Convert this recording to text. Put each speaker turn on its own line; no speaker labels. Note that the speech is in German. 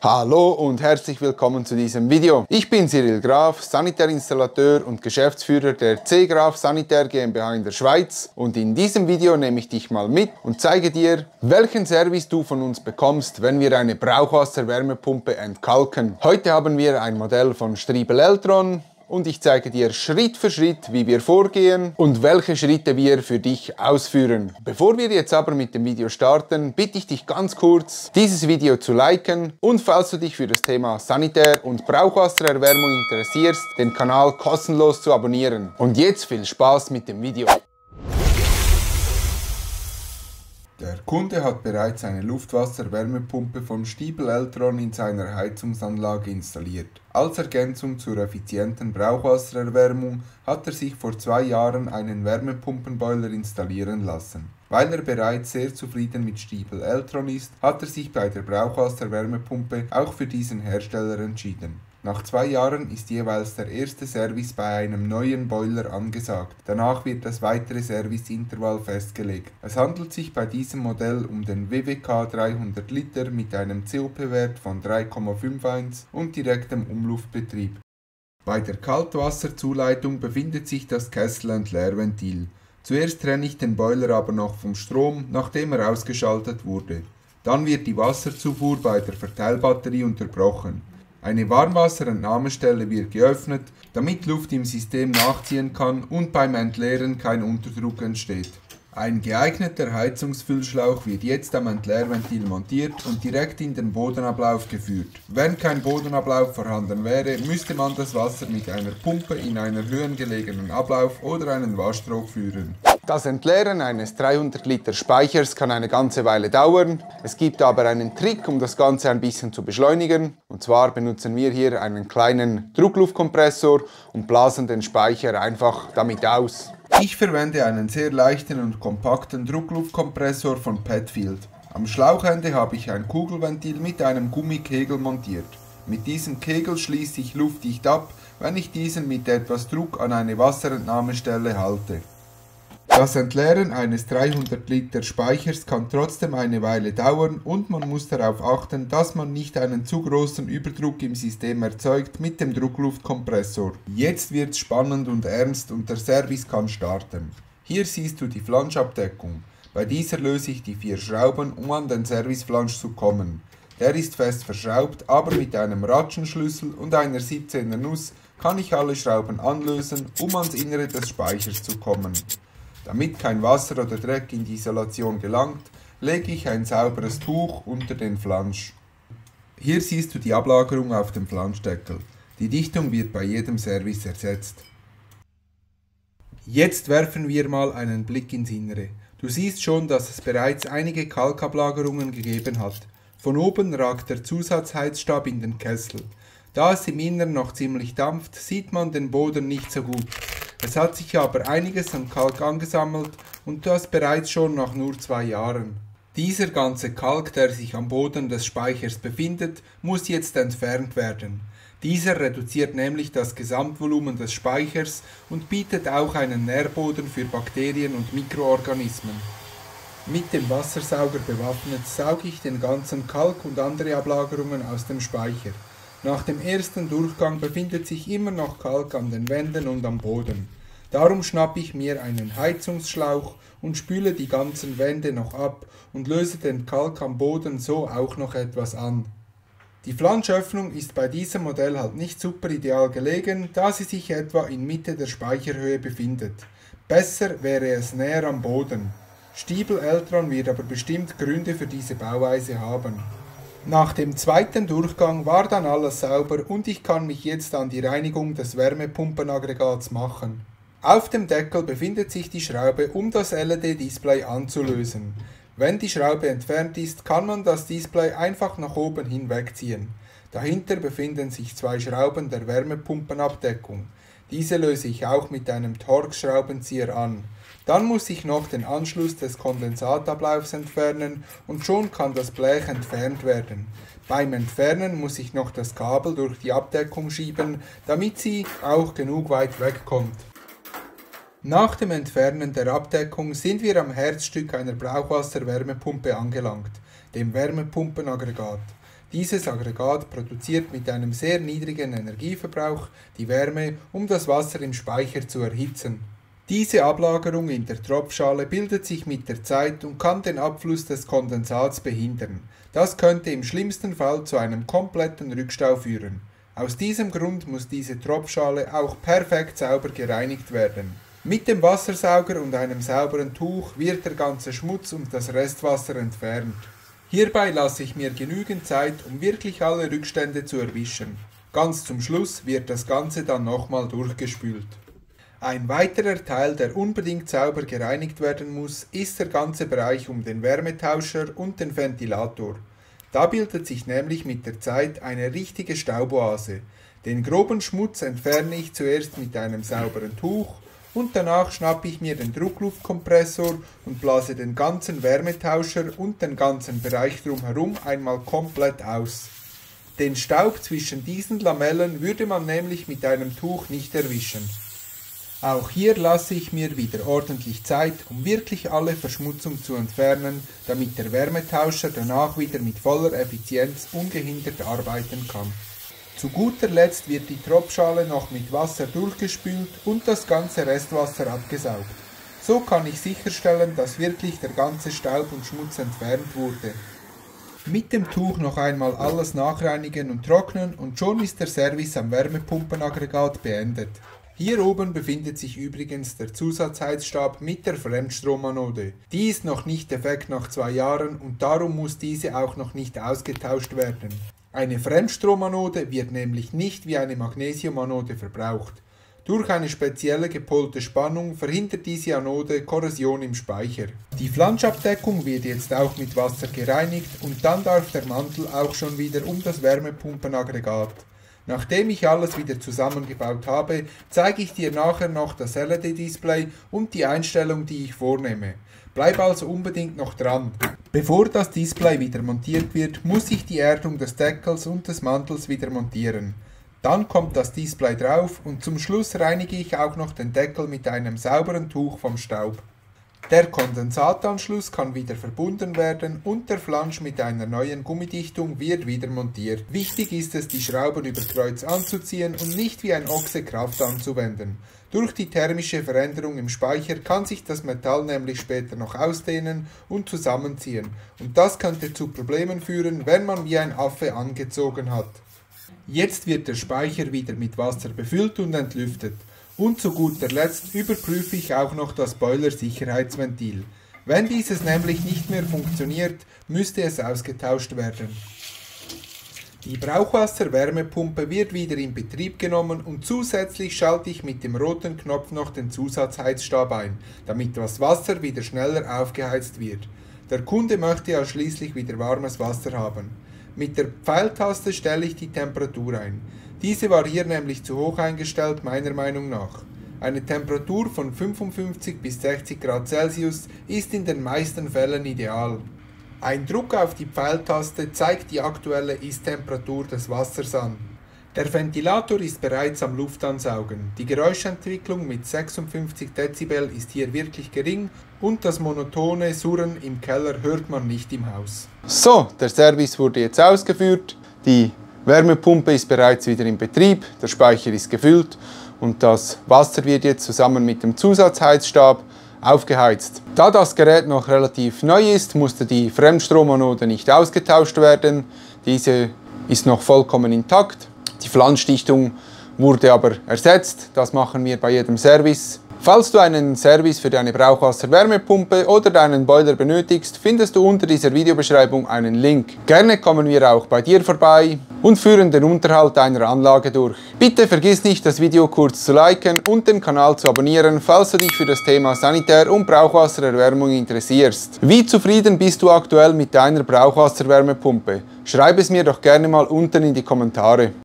Hallo und herzlich willkommen zu diesem Video. Ich bin Cyril Graf, Sanitärinstallateur und Geschäftsführer der C. Graf Sanitär GmbH in der Schweiz, und in diesem Video nehme ich dich mal mit und zeige dir, welchen Service du von uns bekommst, wenn wir eine Brauchwasser-Wärmepumpe entkalken. Heute haben wir ein Modell von Striebel Eltron. Und ich zeige dir Schritt für Schritt, wie wir vorgehen und welche Schritte wir für dich ausführen. Bevor wir jetzt aber mit dem Video starten, bitte ich dich ganz kurz, dieses Video zu liken und falls du dich für das Thema Sanitär- und Brauchwassererwärmung interessierst, den Kanal kostenlos zu abonnieren. Und jetzt viel Spaß mit dem Video. Der Kunde hat bereits eine Luftwasser-Wärmepumpe von Striebel Eltron in seiner Heizungsanlage installiert. Als Ergänzung zur effizienten Brauchwassererwärmung hat er sich vor 2 Jahren einen Wärmepumpenboiler installieren lassen. Weil er bereits sehr zufrieden mit Striebel Eltron ist, hat er sich bei der Brauchwasser-Wärmepumpe auch für diesen Hersteller entschieden. Nach 2 Jahren ist jeweils der erste Service bei einem neuen Boiler angesagt. Danach wird das weitere Serviceintervall festgelegt. Es handelt sich bei diesem Modell um den WWK 300 Liter mit einem COP-Wert von 3,51 und direktem Umluftbetrieb. Bei der Kaltwasserzuleitung befindet sich das Kesselentleerventil. Zuerst trenne ich den Boiler aber noch vom Strom, nachdem er ausgeschaltet wurde. Dann wird die Wasserzufuhr bei der Verteilbatterie unterbrochen. Eine Warmwasserentnahmestelle wird geöffnet, damit Luft im System nachziehen kann und beim Entleeren kein Unterdruck entsteht. Ein geeigneter Heizungsfüllschlauch wird jetzt am Entleerventil montiert und direkt in den Bodenablauf geführt. Wenn kein Bodenablauf vorhanden wäre, müsste man das Wasser mit einer Pumpe in einen höhengelegenen Ablauf oder einen Waschtrog führen. Das Entleeren eines 300 Liter Speichers kann eine ganze Weile dauern. Es gibt aber einen Trick, um das Ganze ein bisschen zu beschleunigen. Und zwar benutzen wir hier einen kleinen Druckluftkompressor und blasen den Speicher einfach damit aus. Ich verwende einen sehr leichten und kompakten Druckluftkompressor von Petfield. Am Schlauchende habe ich ein Kugelventil mit einem Gummikegel montiert. Mit diesem Kegel schließe ich luftdicht ab, wenn ich diesen mit etwas Druck an eine Wasserentnahmestelle halte. Das Entleeren eines 300 Liter Speichers kann trotzdem eine Weile dauern und man muss darauf achten, dass man nicht einen zu großen Überdruck im System erzeugt mit dem Druckluftkompressor. Jetzt wird's spannend und ernst und der Service kann starten. Hier siehst du die Flanschabdeckung. Bei dieser löse ich die 4 Schrauben, um an den Serviceflansch zu kommen. Der ist fest verschraubt, aber mit einem Ratschenschlüssel und einer 17er Nuss kann ich alle Schrauben anlösen, um ans Innere des Speichers zu kommen. Damit kein Wasser oder Dreck in die Isolation gelangt, lege ich ein sauberes Tuch unter den Flansch. Hier siehst du die Ablagerung auf dem Flanschdeckel. Die Dichtung wird bei jedem Service ersetzt. Jetzt werfen wir mal einen Blick ins Innere. Du siehst schon, dass es bereits einige Kalkablagerungen gegeben hat. Von oben ragt der Zusatzheizstab in den Kessel. Da es im Inneren noch ziemlich dampft, sieht man den Boden nicht so gut. Es hat sich aber einiges an Kalk angesammelt und das bereits schon nach nur 2 Jahren. Dieser ganze Kalk, der sich am Boden des Speichers befindet, muss jetzt entfernt werden. Dieser reduziert nämlich das Gesamtvolumen des Speichers und bietet auch einen Nährboden für Bakterien und Mikroorganismen. Mit dem Wassersauger bewaffnet sauge ich den ganzen Kalk und andere Ablagerungen aus dem Speicher. Nach dem ersten Durchgang befindet sich immer noch Kalk an den Wänden und am Boden. Darum schnappe ich mir einen Heizungsschlauch und spüle die ganzen Wände noch ab und löse den Kalk am Boden so auch noch etwas an. Die Flanschöffnung ist bei diesem Modell halt nicht super ideal gelegen, da sie sich etwa in Mitte der Speicherhöhe befindet. Besser wäre es näher am Boden. Striebel Eltron wird aber bestimmt Gründe für diese Bauweise haben. Nach dem zweiten Durchgang war dann alles sauber und ich kann mich jetzt an die Reinigung des Wärmepumpenaggregats machen. Auf dem Deckel befindet sich die Schraube, um das LED-Display anzulösen. Wenn die Schraube entfernt ist, kann man das Display einfach nach oben hin wegziehen. Dahinter befinden sich 2 Schrauben der Wärmepumpenabdeckung. Diese löse ich auch mit einem Torx-Schraubenzieher an. Dann muss ich noch den Anschluss des Kondensatablaufs entfernen und schon kann das Blech entfernt werden. Beim Entfernen muss ich noch das Kabel durch die Abdeckung schieben, damit sie auch genug weit wegkommt. Nach dem Entfernen der Abdeckung sind wir am Herzstück einer Brauchwasserwärmepumpe angelangt, dem Wärmepumpenaggregat. Dieses Aggregat produziert mit einem sehr niedrigen Energieverbrauch die Wärme, um das Wasser im Speicher zu erhitzen. Diese Ablagerung in der Tropfschale bildet sich mit der Zeit und kann den Abfluss des Kondensats behindern. Das könnte im schlimmsten Fall zu einem kompletten Rückstau führen. Aus diesem Grund muss diese Tropfschale auch perfekt sauber gereinigt werden. Mit dem Wassersauger und einem sauberen Tuch wird der ganze Schmutz und das Restwasser entfernt. Hierbei lasse ich mir genügend Zeit, um wirklich alle Rückstände zu erwischen. Ganz zum Schluss wird das Ganze dann nochmal durchgespült. Ein weiterer Teil, der unbedingt sauber gereinigt werden muss, ist der ganze Bereich um den Wärmetauscher und den Ventilator. Da bildet sich nämlich mit der Zeit eine richtige Stauboase. Den groben Schmutz entferne ich zuerst mit einem sauberen Tuch und danach schnappe ich mir den Druckluftkompressor und blase den ganzen Wärmetauscher und den ganzen Bereich drumherum einmal komplett aus. Den Staub zwischen diesen Lamellen würde man nämlich mit einem Tuch nicht erwischen. Auch hier lasse ich mir wieder ordentlich Zeit, um wirklich alle Verschmutzung zu entfernen, damit der Wärmetauscher danach wieder mit voller Effizienz ungehindert arbeiten kann. Zu guter Letzt wird die Tropfschale noch mit Wasser durchgespült und das ganze Restwasser abgesaugt. So kann ich sicherstellen, dass wirklich der ganze Staub und Schmutz entfernt wurde. Mit dem Tuch noch einmal alles nachreinigen und trocknen und schon ist der Service am Wärmepumpenaggregat beendet. Hier oben befindet sich übrigens der Zusatzheizstab mit der Fremdstrommanode. Die ist noch nicht defekt nach 2 Jahren und darum muss diese auch noch nicht ausgetauscht werden. Eine Fremdstrommanode wird nämlich nicht wie eine Magnesiumanode verbraucht. Durch eine spezielle gepolte Spannung verhindert diese Anode Korrosion im Speicher. Die Flanschabdeckung wird jetzt auch mit Wasser gereinigt und dann darf der Mantel auch schon wieder um das Wärmepumpenaggregat. Nachdem ich alles wieder zusammengebaut habe, zeige ich dir nachher noch das LED-Display und die Einstellung, die ich vornehme. Bleib also unbedingt noch dran. Bevor das Display wieder montiert wird, muss ich die Erdung des Deckels und des Mantels wieder montieren. Dann kommt das Display drauf und zum Schluss reinige ich auch noch den Deckel mit einem sauberen Tuch vom Staub. Der Kondensatanschluss kann wieder verbunden werden und der Flansch mit einer neuen Gummidichtung wird wieder montiert. Wichtig ist es, die Schrauben über Kreuz anzuziehen und nicht wie ein Ochse Kraft anzuwenden. Durch die thermische Veränderung im Speicher kann sich das Metall nämlich später noch ausdehnen und zusammenziehen und das könnte zu Problemen führen, wenn man wie ein Affe angezogen hat. Jetzt wird der Speicher wieder mit Wasser befüllt und entlüftet. Und zu guter Letzt überprüfe ich auch noch das Boiler-Sicherheitsventil. Wenn dieses nämlich nicht mehr funktioniert, müsste es ausgetauscht werden. Die Brauchwasser-Wärmepumpe wird wieder in Betrieb genommen und zusätzlich schalte ich mit dem roten Knopf noch den Zusatzheizstab ein, damit das Wasser wieder schneller aufgeheizt wird. Der Kunde möchte ja schließlich wieder warmes Wasser haben. Mit der Pfeiltaste stelle ich die Temperatur ein. Diese war hier nämlich zu hoch eingestellt, meiner Meinung nach. Eine Temperatur von 55 bis 60 Grad Celsius ist in den meisten Fällen ideal. Ein Druck auf die Pfeiltaste zeigt die aktuelle Ist-Temperatur des Wassers an. Der Ventilator ist bereits am Luftansaugen. Die Geräuschentwicklung mit 56 Dezibel ist hier wirklich gering und das monotone Surren im Keller hört man nicht im Haus. So, der Service wurde jetzt ausgeführt. Die Wärmepumpe ist bereits wieder in Betrieb, der Speicher ist gefüllt und das Wasser wird jetzt zusammen mit dem Zusatzheizstab aufgeheizt. Da das Gerät noch relativ neu ist, musste die Fremdstrommanode nicht ausgetauscht werden. Diese ist noch vollkommen intakt. Die Flanschdichtung wurde aber ersetzt. Das machen wir bei jedem Service. Falls du einen Service für deine Brauchwasser-Wärmepumpe oder deinen Boiler benötigst, findest du unter dieser Videobeschreibung einen Link. Gerne kommen wir auch bei dir vorbei und führen den Unterhalt deiner Anlage durch. Bitte vergiss nicht, das Video kurz zu liken und den Kanal zu abonnieren, falls du dich für das Thema Sanitär- und Brauchwassererwärmung interessierst. Wie zufrieden bist du aktuell mit deiner Brauchwasser-Wärmepumpe? Schreib es mir doch gerne mal unten in die Kommentare.